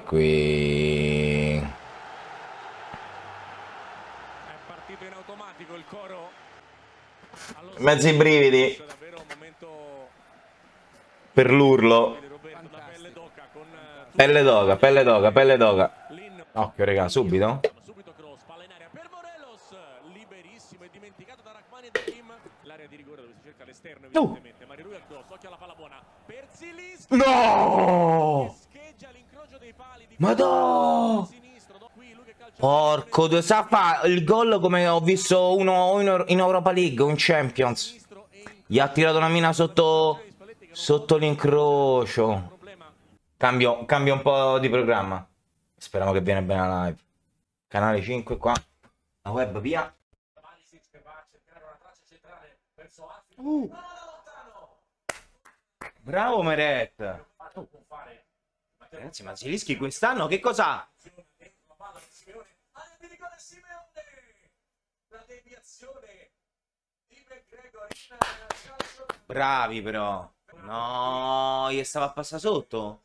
qui. È partito in automatico il coro. Mezzi brividi per l'urlo. Pelle d'oca, pelle d'oca, pelle d'oca. Occhio, raga, subito. Subito cross, palla in area per Morelos, liberissimo e dimenticato da Rachmani e da Kim. L'area di rigore dove si cerca l'esterno evidentemente. Mario Rui al cross, occhio alla palla buona. Per Zilinski. No! Scheggia l'incrocio dei pali di Madò! Porco Dio, sa fa il gol come ho visto uno in Europa League, un Champions. Gli ha tirato una mina sotto l'incrocio. Cambio un po' di programma. Speriamo che viene bene la live. Canale 5 qua. La web via. Bravo Meret. Ragazzi, ma Zilinski quest'anno che cosa? Bravi però. No, gli stava a passare sotto.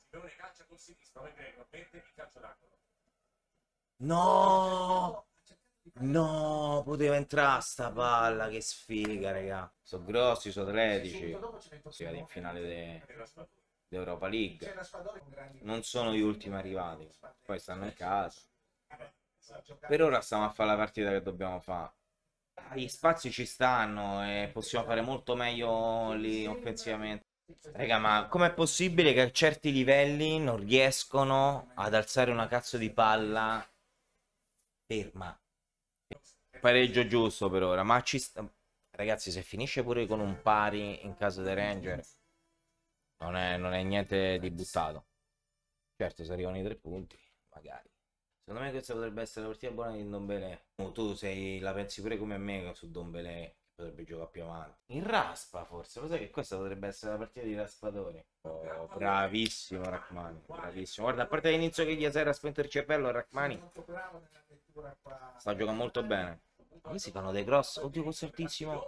No. No, poteva entrare sta palla, che sfiga, raga. Sono grossi, sono atletici. Si vede in finale d'Europa League. Non sono gli ultimi arrivati. Poi stanno in casa. Per ora stiamo a fare la partita che dobbiamo fare. Gli spazi ci stanno e possiamo fare molto meglio lì offensivamente. Raga, ma com'è possibile che a certi livelli non riescono ad alzare una cazzo di palla ferma? Pareggio giusto per ora, ma ci sta... Ragazzi, se finisce pure con un pari in caso dei Ranger, non è niente di buttato. Certo, se arrivano i 3 punti, magari. Secondo me questa potrebbe essere la partita buona di Ndombele. Tu la pensi pure come me su Ndombele, che potrebbe giocare più avanti. In raspa, forse. Lo sai che questa potrebbe essere la partita di raspatori. Oh, bravissimo Rachmani, bravissimo. Guarda, a parte l'inizio che gli si era spento il cervello, Rachmani sta giocando molto bene. Questi fanno dei cross. Oddio, questo è altissimo.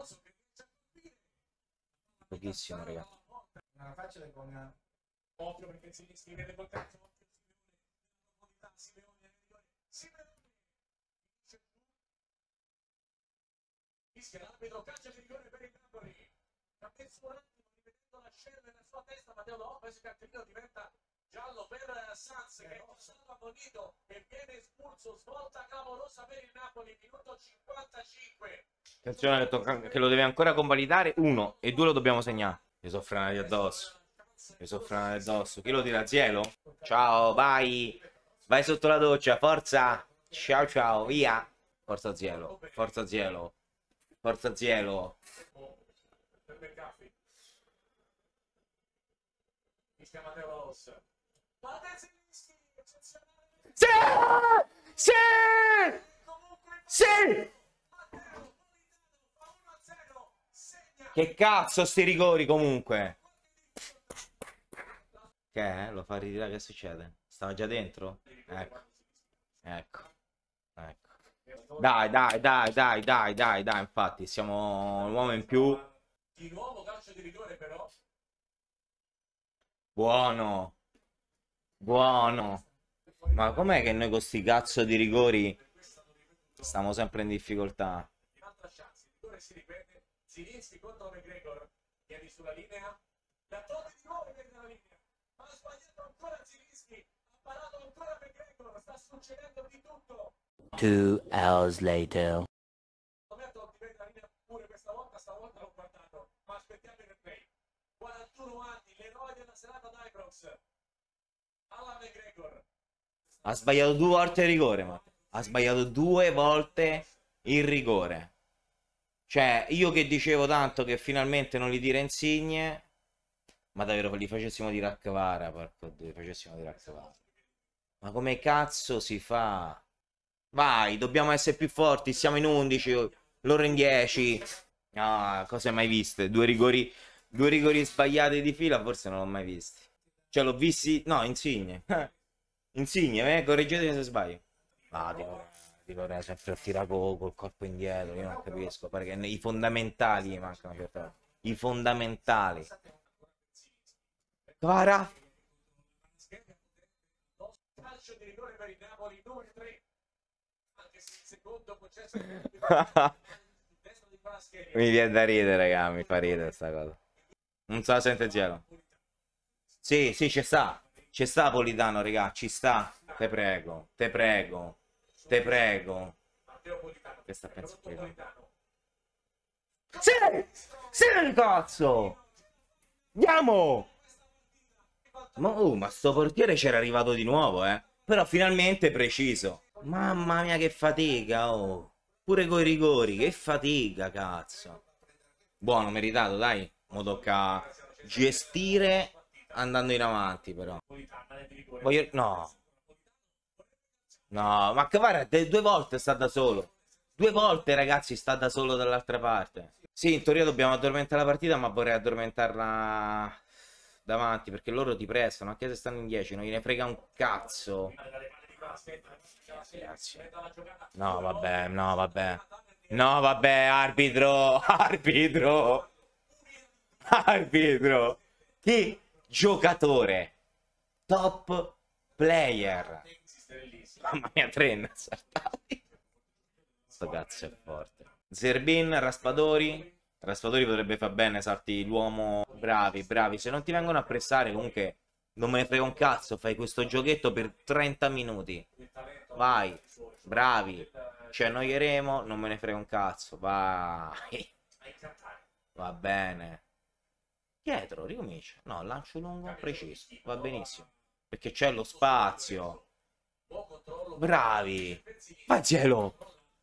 Pochissimo, raga. Occhio perché si vede col terzo. Fischia l'arbitro, calcio di rigore per il Napoli. Ha messo un attimo rivedendo la scena nella sua testa, Matteo Lopez, il cartellino diventa giallo per Sanz che è stato ammonito e viene espulso. Svolta clamorosa per il Napoli, minuto 55. Attenzione che lo deve ancora convalidare. 1 e 2 lo dobbiamo segnare. Mi soffrano addosso. Mi soffrano addosso. Chi lo tira? Zielo? Ciao, vai. Vai sotto la doccia, forza. Ciao ciao, via. Forza Zielo. Forza Zielo. Forza Zielo. Sì! Sì! Sì! Che cazzo sti rigori comunque? Che è? Lo fa ritirare, che succede? Stava già dentro? Ecco. Ecco. Ecco. Dai, infatti, siamo un uomo in più. Di nuovo calcio di rigore però. Buono. Buono. Ma com'è che noi con sti cazzo di rigori stiamo sempre in difficoltà? Un'altra chance, il rigore si ripete. Zilinski contro McGregor. Vieni sulla linea. La torre di nuovo viene dalla linea. Ma ha sbagliato ancora Zilinski. Ha parato ancora McGregor. Sta succedendo di tutto. 2 hours later. Roberto diventa la linea pure questa volta. Stavolta l'ho guardato. Ma aspettiamo il replay. 41 anni. L'eroe della serata d'Ibrox. Alla McGregor. Ha sbagliato 2 volte il rigore, ma ha sbagliato 2 volte il rigore. Cioè, io che dicevo tanto che finalmente non li tira Insigne, ma davvero li facessimo di Raccavara, porco Dio, li facessimo di Raccavara. Ma come cazzo si fa? Vai, dobbiamo essere più forti, siamo in 11, loro in 10. Ah, cose mai viste? 2 rigori sbagliati di fila, forse non l'ho mai visti. Cioè, l'ho visti... No, Insigne. Insigne, correggetemi se sbaglio. Ah, dico sempre a tirare col corpo indietro, io non capisco, perché i fondamentali mancano certe volte. I fondamentali. Clara? calcio di rigore per il Napoli, numero 3. Anche se il secondo processo di destra di Kvaratskhelia. Mi viene da ridere, raga, mi fa ridere sta cosa. Non se la sente Zielo. Sì, sì, ci sta. Ci sta Politano, raga, ci sta. Te prego, te prego, te prego. Che sta pensando? Sì! Sì, cazzo! Andiamo! Ma sto portiere c'era arrivato di nuovo, eh. Però finalmente preciso. Mamma mia che fatica, oh. Pure coi rigori, che fatica, cazzo. Buono, meritato, dai. Mo tocca gestire andando in avanti, però. Voglio... No. No, ma Kvara 2 volte sta da solo. 2 volte, ragazzi, sta da solo dall'altra parte. Sì, in teoria dobbiamo addormentare la partita, ma vorrei addormentarla davanti, perché loro ti prestano, anche se stanno in 10, non gliene frega un cazzo. Ragazzi. No, vabbè, no, vabbè. No, vabbè, arbitro, arbitro. Arbitro. Che giocatore. Top player. Mamma mia, 3 saltati. Sto cazzo è forte. Zerbin, Raspadori. Raspadori potrebbe far bene, salti l'uomo. Bravi, bravi. Se non ti vengono a pressare, comunque non me ne frega un cazzo. Fai questo giochetto per 30 minuti. Vai. Bravi. Ci annoieremo, non me ne frega un cazzo. Vai. Va bene. Dietro, ricomincia. No, lancio lungo, preciso. Va benissimo. Perché c'è lo spazio. Bravi. Vai, Zielo.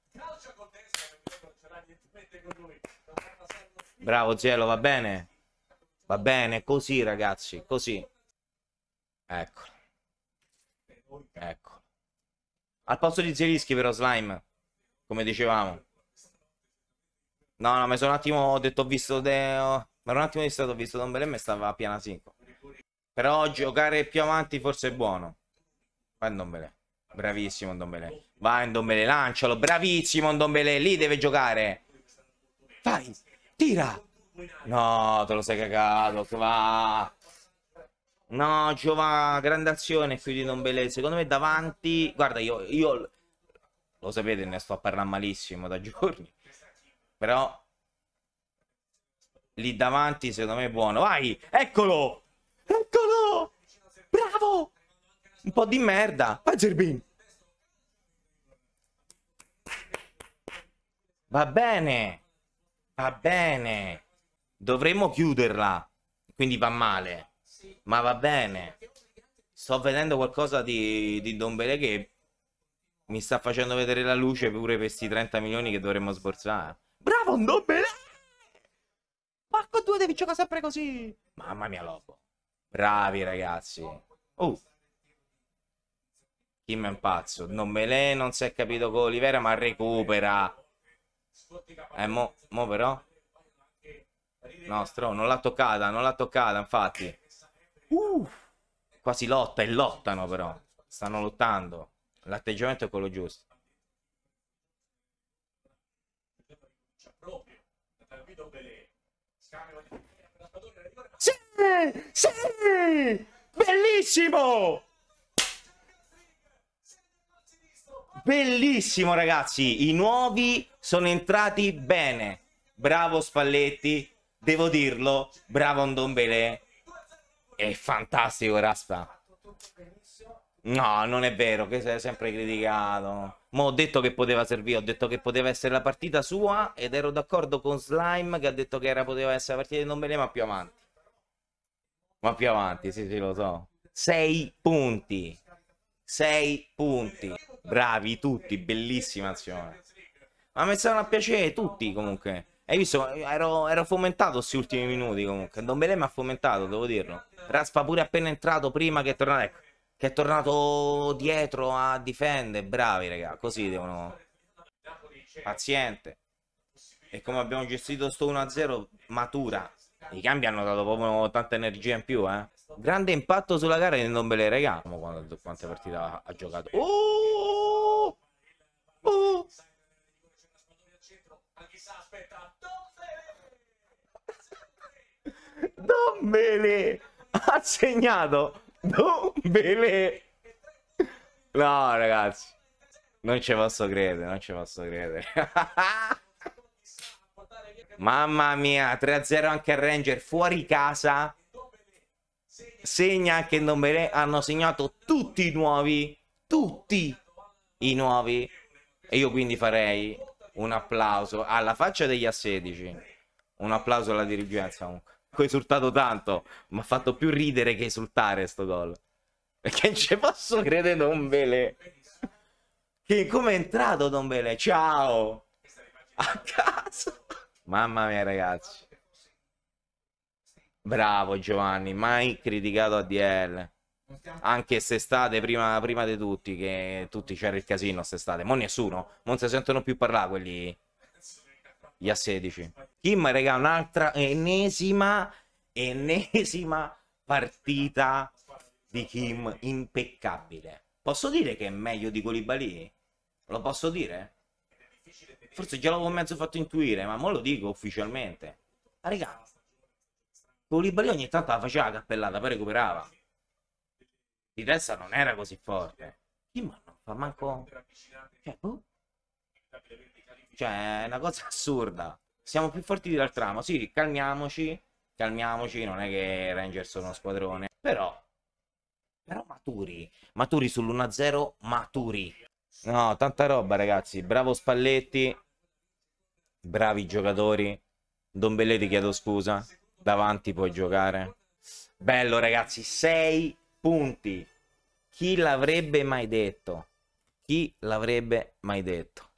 Bravo, Zielo, va bene? Va bene, così, ragazzi, così. Eccolo. Ecco. Al posto di Zielinski, però, Slime. Come dicevamo. No, no, mi sono un attimo, ho detto, ho visto... Mi ero un attimo distratto, ho visto Don Belem e stava a piana 5. Però giocare più avanti forse è buono. Vai Don Belem. Bravissimo Don Belem. Vai Don Belem, lancialo. Bravissimo Don Belem, lì deve giocare. Vai, tira. No, te lo sei cagato, che va. No, Giova, grande azione qui di Don Belem. Secondo me davanti... Guarda, io... Lo sapete, ne sto a parlare malissimo da giorni. Però... Lì davanti secondo me è buono. Vai, eccolo. Eccolo. Bravo. Un po' di merda. Vai Zerbin. Va bene. Va bene. Dovremmo chiuderla. Quindi va male. Ma va bene. Sto vedendo qualcosa di Don Belé che mi sta facendo vedere la luce pure per questi 30 milioni che dovremmo sborsare. Bravo Don Belé. Marco 2 devi giocare sempre così. Mamma mia, Lobo. Bravi ragazzi. Kim è un pazzo. Don Belé non si è capito con Olivera, ma recupera. Mo però. No, non l'ha toccata, infatti. Quasi lotta e lottano però. Stanno lottando. L'atteggiamento è quello giusto. Sì! Sì! Bellissimo! Bellissimo ragazzi, i nuovi sono entrati bene. Bravo Spalletti, devo dirlo. Bravo Ndombele. È fantastico Raspa. No, non è vero, che sei sempre criticato. Ma ho detto che poteva servire, ho detto che poteva essere la partita sua ed ero d'accordo con Slime che ha detto che poteva essere la partita di Ndombele, ma più avanti. Ma più avanti, sì, lo so. 6 punti. 6 punti. Bravi tutti, bellissima azione. Ma mi stavano a piacere tutti comunque. Hai visto? Ero fomentato questi ultimi minuti comunque. Don Belè mi ha fomentato, devo dirlo. Raspa pure appena entrato prima che è tornato, ecco, che è tornato dietro a difendere. Bravi raga, così devono. Paziente. E come abbiamo gestito sto 1-0, matura. I cambi hanno dato proprio tanta energia in più, eh. Grande impatto sulla gara di Don Belè, raga. Quante partite ha giocato. Don Belè ha segnato. Don Belè. No, ragazzi. Non ci posso credere, non ci posso credere. Mamma mia, 3-0 anche a Ranger fuori casa. Segna anche il Ndombele. Hanno segnato tutti i nuovi. Tutti i nuovi. E io quindi farei un applauso alla faccia degli A16. Un applauso alla dirigenza comunque. Ho esultato tanto. Mi ha fatto più ridere che esultare sto gol. Perché non ci posso credere Ndombele. Che come è entrato Ndombele? Ciao. A caso. Mamma mia ragazzi. Bravo Giovanni. Mai criticato ADL. Anche quest'estate prima di tutti. Che tutti c'era il casino quest'estate. Mo nessuno. Non si sentono più parlare quelli. Gli A16. Kim raga, un'altra ennesima partita di Kim impeccabile. Posso dire che è meglio di Koulibaly? Lo posso dire? Forse già l'avevo mezzo fatto intuire, ma mo lo dico ufficialmente. Ah, raga, Koulibaly ogni tanto la faceva la cappellata, poi recuperava. Di testa non era così forte. Kim non fa manco... Cioè, boh. Cioè, è una cosa assurda. Siamo più forti di Altramo. Sì, calmiamoci. Calmiamoci, non è che Rangers sono uno squadrone. Però maturi. Maturi sull'1-0, maturi. No, tanta roba, ragazzi. Bravo Spalletti. Bravi giocatori. Ndombele ti chiedo scusa. Davanti puoi giocare. Bello, ragazzi. 6 punti. Chi l'avrebbe mai detto? Chi l'avrebbe mai detto?